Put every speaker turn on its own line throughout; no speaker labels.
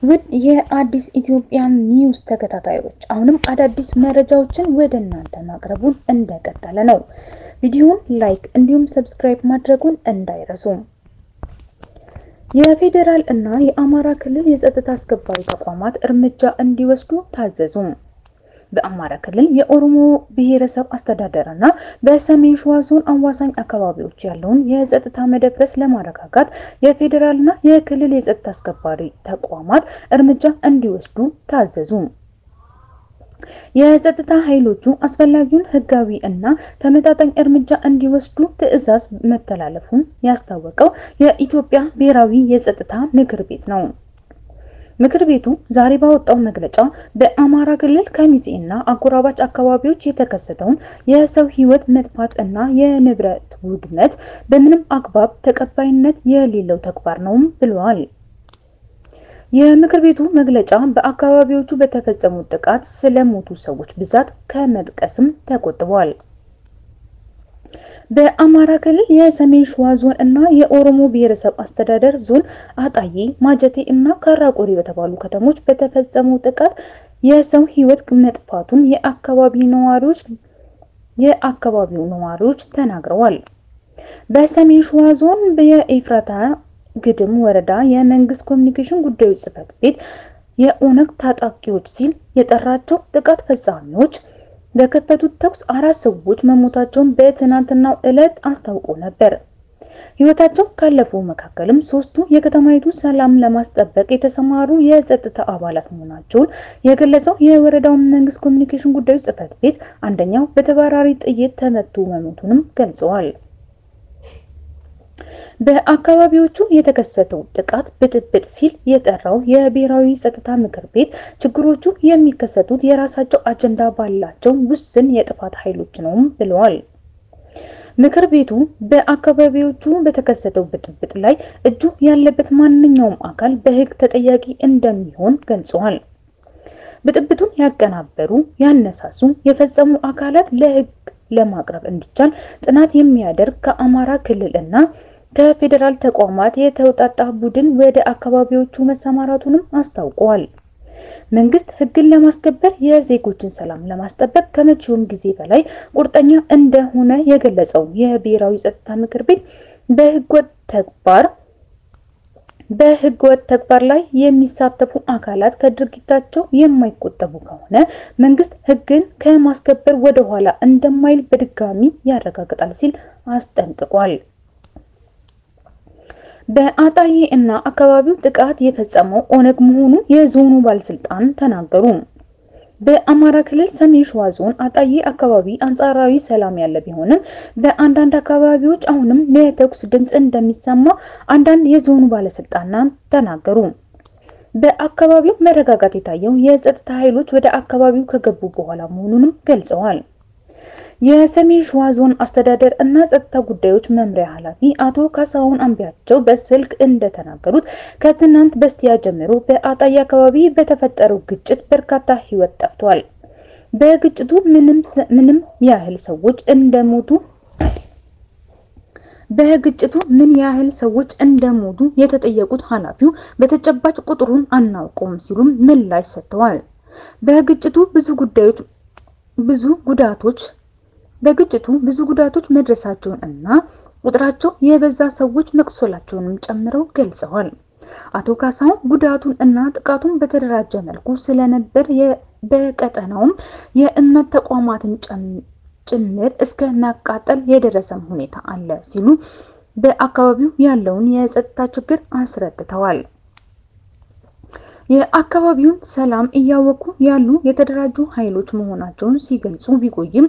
ውድ የአዲስ ኢትዮጵያን ኒውስ ተከታታዮች አሁንም አዳዲስ መረጃዎችን ወደ እናንተ ማቅረቡን እንደቀጠለ ነው። ቪዲዮውን ላይክ እንዲሁም ሰብስክራይብ ማድረጉን እንዳይረሱ። የፌደራል እና የአማራ ክልል የጸጥታ አስከባሪ ተቋማት እርምጃ እንዲወስዱ ታዘዙ። በአማራ ክልል የኦሮሞ ብሔረሰብ አስተዳደርና በሰሜን ሸዋ ዞን አዋሳኝ አካባቢዎች ያለውን የጸጥታ መደፍረስ ለማረጋጋት የፌደራልና የክልል የጸጥታ አስከባሪ ተቋማት እርምጃ እንዲወስዱ ታዘዙ። የጸጥታ ኃይሎቹ አስፈላጊውን ህጋዊ እና ተመጣጣኝ እርምጃ እንዲወስዱ ትዕዛዝ መተላለፉን ያስታወቀው የኢትዮጵያ ብሔራዊ የጸጥታ ምክር ቤት ነው። ምክር ቤቱ ዛሬ ባወጣው መግለጫ በአማራ ክልል ከሚሴና አጎራባች አካባቢዎች የተከሰተውን የሰው ህይወት መጥፋት እና የንብረት ውድመት በምንም አግባብ ተቀባይነት የሌለው ተግባር ነው ብለዋል። የምክር ቤቱ መግለጫ በአካባቢዎቹ በተፈጸሙ ጥቃት ስለሞቱ ሰዎች ብዛት ከመጥቀስም ተቆጥቧል። በአማራ ክልል የሰሜን ሸዋ ዞን እና የኦሮሞ ብሔረሰብ አስተዳደር ዞን አጣዬ፣ ማጀቴ እና ካራቆሪ በተባሉ ከተሞች በተፈጸመው ጥቃት የሰው ህይወት መጥፋቱን የአካባቢው ነዋሪዎች ተናግረዋል። በሰሜን ሸዋ ዞን የኤፍራታ ግድም ወረዳ የመንግስት ኮሚኒኬሽን ጉዳዮች ጽህፈት ቤት የኦነግ ታጣቂዎች ሲል የጠራቸው ጥቃት ፈጻሚዎች በከፈቱት ተኩስ 4 ሰዎች መሞታቸውን በትናንትናው ዕለት አስታውቆ ነበር። ህይወታቸው ካለፈው መካከልም 3ቱ የከተማይቱ ሰላም ለማስጠበቅ የተሰማሩ የጸጥታ አባላት መሆናቸውን የገለጸው የወረዳው መንግስት ኮሚኒኬሽን ጉዳዮች ጽህፈት ቤት አንደኛው በተባራሪ ጥይት ተመቶ መሞቱንም ገልጸዋል። በአካባቢዎቹ የተከሰተው ጥቃት ብጥብጥ ሲል የጠራው የብሔራዊ ጸጥታ ምክር ቤት ችግሮቹ የሚከሰቱት የራሳቸው አጀንዳ ባላቸው ውስን የጥፋት ኃይሎች ነው ብለዋል። ምክር ቤቱ በአካባቢዎቹ በተከሰተው ብጥብጥ ላይ እጁ ያለበት ማንኛውም አካል በህግ ተጠያቂ እንደሚሆን ገልጸዋል። ብጥብጡን ያቀናበሩ፣ ያነሳሱ፣ የፈጸሙ አካላት ለህግ ለማቅረብ እንዲቻል ጥናት የሚያደርግ ከአማራ ክልል እና ከፌደራል ተቋማት የተውጣጣ ቡድን ወደ አካባቢዎቹ መሰማራቱንም አስታውቀዋል። መንግስት ህግን ለማስከበር የዜጎችን ሰላም ለማስጠበቅ ከመቼውም ጊዜ በላይ ቁርጠኛ እንደሆነ የገለጸው የብሔራዊ ጸጥታ ምክር ቤት በህገወጥ ተግባር ላይ የሚሳተፉ አካላት ከድርጊታቸው የማይቆጠቡ ከሆነ መንግስት ህግን ከማስከበር ወደ ኋላ እንደማይል በድጋሚ ያረጋግጣል ሲል አስጠንቅቋል። በአጣዬ እና አካባቢው ጥቃት የፈጸመው ኦነግ መሆኑ የዞኑ ባለስልጣን ተናገሩ። በአማራ ክልል ሰሜን ሸዋ ዞን አጣዬ አካባቢ አንጻራዊ ሰላም ያለ ቢሆንም በአንዳንድ አካባቢዎች አሁንም የተኩስ ድምጽ እንደሚሰማ አንዳንድ የዞኑ ባለስልጣናት ተናገሩ። በአካባቢው መረጋጋት የታየው የጸጥታ ኃይሎች ወደ አካባቢው ከገቡ በኋላ መሆኑንም ገልጸዋል። የሰሜን ሸዋ ዞን አስተዳደር እና ጸጥታ ጉዳዮች መምሪያ ኃላፊ አቶ ካሳሁን አንቢያቸው በስልክ እንደተናገሩት ከትናንት በስቲያ ጀምሮ በአጣዬ አካባቢ በተፈጠረው ግጭት በርካታ ህይወት ጠፍቷል። በግጭቱ ምን ያህል ሰዎች እንደሞቱ የተጠየቁት ኃላፊው በተጨባጭ ቁጥሩን አናውቅም ሲሉም ምላሽ ሰጥተዋል። በግጭቱ ብዙ ጉዳቶች መድረሳቸውን እና ቁጥራቸው የበዛ ሰዎች መቁሰላቸውንም ጨምረው ገልጸዋል። አቶ ካሳው ጉዳቱን እና ጥቃቱን በተደራጀ መልኩ ስለነበር በቀጠናውም የእምነት ተቋማትን ጭምር እስከ ማቃጠል የደረሰም ሁኔታ አለ ሲሉ በአካባቢው ያለውን የጸጥታ ችግር አስረድተዋል። የአካባቢውን ሰላም እያወቁ ያሉ የተደራጁ ኃይሎች መሆናቸውን ሲገልጹ ቢቆይም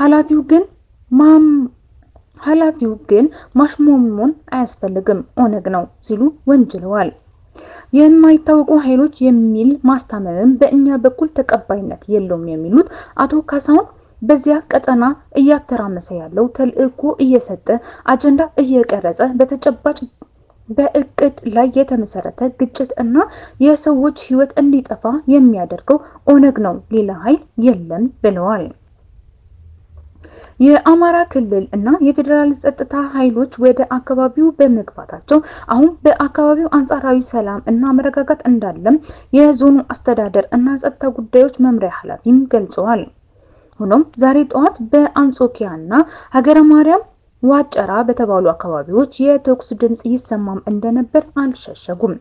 ኃላፊው ግን ማሽሞንሞን አያስፈልግም ኦነግ ነው ሲሉ ወንጅለዋል። የማይታወቁ ኃይሎች የሚል ማስታመንም በእኛ በኩል ተቀባይነት የለውም የሚሉት አቶ ካሳሁን በዚያ ቀጠና እያተራመሰ ያለው ተልእኮ እየሰጠ አጀንዳ እየቀረጸ በተጨባጭ በእቅድ ላይ የተመሰረተ ግጭት እና የሰዎች ህይወት እንዲጠፋ የሚያደርገው ኦነግ ነው፣ ሌላ ኃይል የለም ብለዋል። የአማራ ክልል እና የፌዴራል ጸጥታ ኃይሎች ወደ አካባቢው በመግባታቸው አሁን በአካባቢው አንጻራዊ ሰላም እና መረጋጋት እንዳለም የዞኑ አስተዳደር እና ጸጥታ ጉዳዮች መምሪያ ኃላፊም ገልጸዋል። ሆኖም ዛሬ ጠዋት በአንጾኪያና ሀገረ ማርያም ዋጨራ በተባሉ አካባቢዎች የተኩስ ድምጽ ይሰማም እንደነበር አልሸሸጉም።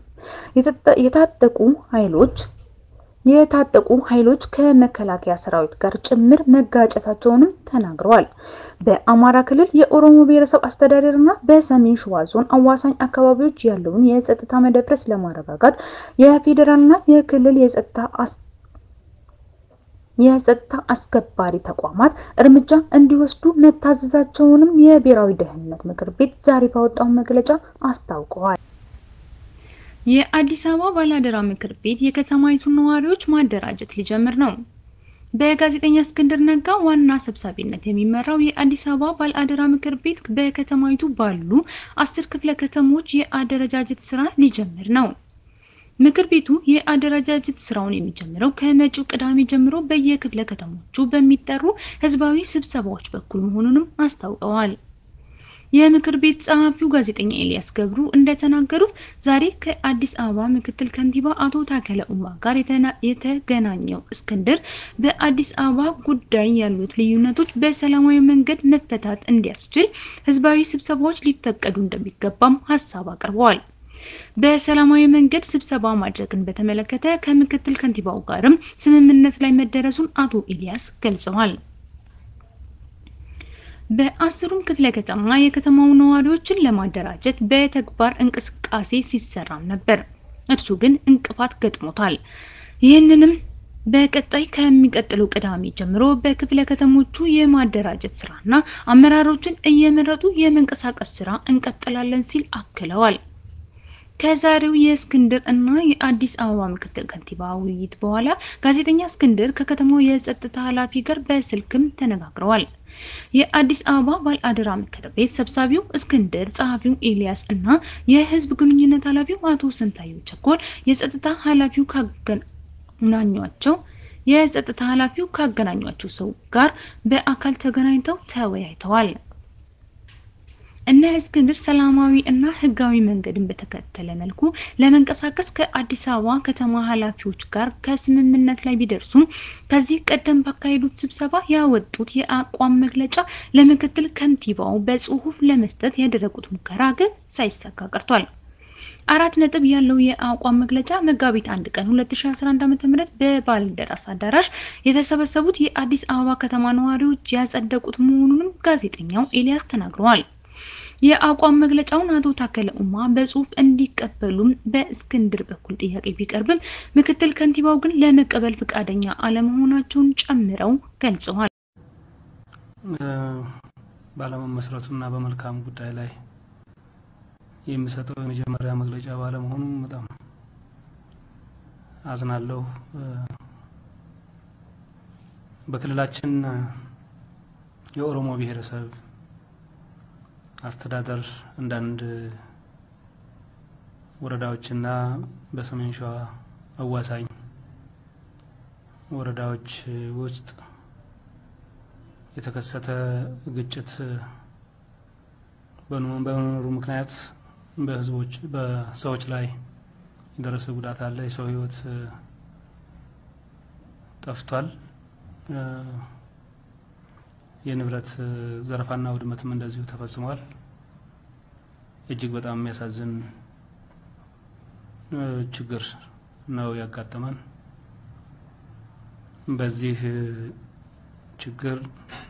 የታጠቁ ኃይሎች ከመከላከያ ሰራዊት ጋር ጭምር መጋጨታቸውንም ተናግረዋል። በአማራ ክልል የኦሮሞ ብሔረሰብ አስተዳደርና በሰሜን ሸዋ ዞን አዋሳኝ አካባቢዎች ያለውን የጸጥታ መደፍረስ ለማረጋጋት የፌዴራልና የክልል የጸጥታ አስከባሪ ተቋማት እርምጃ እንዲወስዱ መታዘዛቸውንም የብሔራዊ ደህንነት ምክር ቤት ዛሬ ባወጣው መግለጫ አስታውቀዋል።
የአዲስ አበባ ባላደራ ምክር ቤት የከተማይቱን ነዋሪዎች ማደራጀት ሊጀምር ነው። በጋዜጠኛ እስክንድር ነጋ ዋና ሰብሳቢነት የሚመራው የአዲስ አበባ ባላደራ ምክር ቤት በከተማይቱ ባሉ 10 ክፍለ ከተሞች የአደረጃጀት ስራ ሊጀምር ነው። ምክር ቤቱ የአደረጃጀት ስራውን የሚጀምረው ከመጪው ቅዳሜ ጀምሮ በየክፍለ ከተሞቹ በሚጠሩ ህዝባዊ ስብሰባዎች በኩል መሆኑንም አስታውቀዋል። የምክር ቤት ጸሐፊው ጋዜጠኛ ኤልያስ ገብሩ እንደተናገሩት ዛሬ ከአዲስ አበባ ምክትል ከንቲባ አቶ ታከለ ኡማ ጋር የተገናኘው እስክንድር በአዲስ አበባ ጉዳይ ያሉት ልዩነቶች በሰላማዊ መንገድ መፈታት እንዲያስችል ህዝባዊ ስብሰባዎች ሊፈቀዱ እንደሚገባም ሐሳብ አቅርበዋል። በሰላማዊ መንገድ ስብሰባ ማድረግን በተመለከተ ከምክትል ከንቲባው ጋርም ስምምነት ላይ መደረሱን አቶ ኤልያስ ገልጸዋል። በአስሩም ክፍለ ከተማ የከተማው ነዋሪዎችን ለማደራጀት በተግባር እንቅስቃሴ ሲሰራም ነበር። እርሱ ግን እንቅፋት ገጥሞታል። ይህንንም በቀጣይ ከሚቀጥለው ቅዳሜ ጀምሮ በክፍለ ከተሞቹ የማደራጀት ስራና አመራሮችን እየመረጡ የመንቀሳቀስ ስራ እንቀጥላለን ሲል አክለዋል። ከዛሬው የእስክንድር እና የአዲስ አበባ ምክትል ከንቲባ ውይይት በኋላ ጋዜጠኛ እስክንድር ከከተማው የጸጥታ ኃላፊ ጋር በስልክም ተነጋግረዋል። የአዲስ አበባ ባላደራ ምክር ቤት ሰብሳቢው እስክንድር፣ ጸሐፊው ኤልያስ እና የህዝብ ግንኙነት ኃላፊው አቶ ስንታዩ ቸኮል የጸጥታ ኃላፊው ካገናኟቸው ሰው ጋር በአካል ተገናኝተው ተወያይተዋል። እነ እስክንድር ሰላማዊ እና ህጋዊ መንገድን በተከተለ መልኩ ለመንቀሳቀስ ከአዲስ አበባ ከተማ ኃላፊዎች ጋር ከስምምነት ላይ ቢደርሱም ከዚህ ቀደም ባካሄዱት ስብሰባ ያወጡት የአቋም መግለጫ ለምክትል ከንቲባው በጽሁፍ ለመስጠት ያደረጉት ሙከራ ግን ሳይሳካ ቀርቷል። 4 ነጥብ ያለው የአቋም መግለጫ መጋቢት 1 ቀን 2011 ዓ.ም በባልደራስ አዳራሽ የተሰበሰቡት የአዲስ አበባ ከተማ ነዋሪዎች ያጸደቁት መሆኑንም ጋዜጠኛው ኤልያስ ተናግረዋል። የአቋም መግለጫውን አቶ ታከለ ኡማ በጽሁፍ እንዲቀበሉም በእስክንድር በኩል ጥያቄ ቢቀርብም ምክትል ከንቲባው ግን ለመቀበል ፍቃደኛ አለመሆናቸውን ጨምረው ገልጸዋል።
ባለመመስረቱና በመልካም ጉዳይ ላይ የሚሰጠው የመጀመሪያ መግለጫ ባለመሆኑ በጣም አዝናለሁ። በክልላችን የኦሮሞ ብሔረሰብ አስተዳደር አንዳንድ ወረዳዎችና በሰሜን ሸዋ አዋሳኝ ወረዳዎች ውስጥ የተከሰተ ግጭት በመኖሩ ምክንያት በሰዎች ላይ የደረሰ ጉዳት አለ። የሰው ህይወት ጠፍቷል። የንብረት ዘረፋና ውድመትም እንደዚሁ ተፈጽሟል። እጅግ በጣም የሚያሳዝን ችግር ነው ያጋጠመን። በዚህ ችግር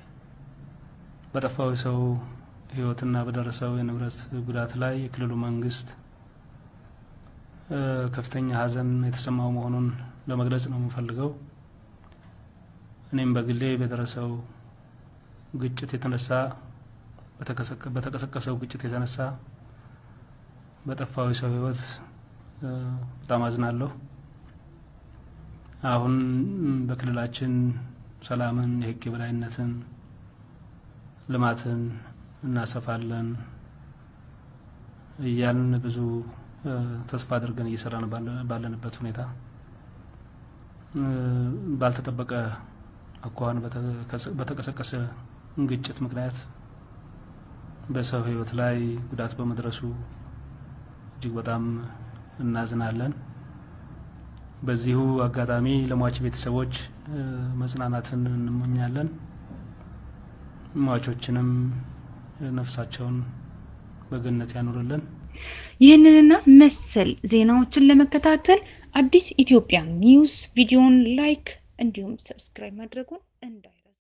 በጠፋው ሰው ህይወትና በደረሰው የንብረት ጉዳት ላይ የክልሉ መንግስት ከፍተኛ ሀዘን የተሰማው መሆኑን ለመግለጽ ነው የምፈልገው። እኔም በግሌ በደረሰው ግጭት የተነሳ በተቀሰቀሰው ግጭት የተነሳ በጠፋው ሰው ህይወት በጣም አዝናለሁ። አሁን በክልላችን ሰላምን፣ የህግ የበላይነትን፣ ልማትን እናሰፋለን እያልን ብዙ ተስፋ አድርገን እየሰራን ባለንበት ሁኔታ ባልተጠበቀ አኳኋን በተቀሰቀሰ ግጭት ምክንያት በሰው ህይወት ላይ ጉዳት በመድረሱ እጅግ በጣም እናዝናለን። በዚሁ አጋጣሚ ለሟች ቤተሰቦች መጽናናትን እንመኛለን። ሟቾችንም ነፍሳቸውን በገነት ያኑርልን።
ይህንንና መሰል ዜናዎችን ለመከታተል አዲስ ኢትዮጵያ ኒውስ ቪዲዮን ላይክ እንዲሁም ሰብስክራይብ ማድረጉን እንዳይ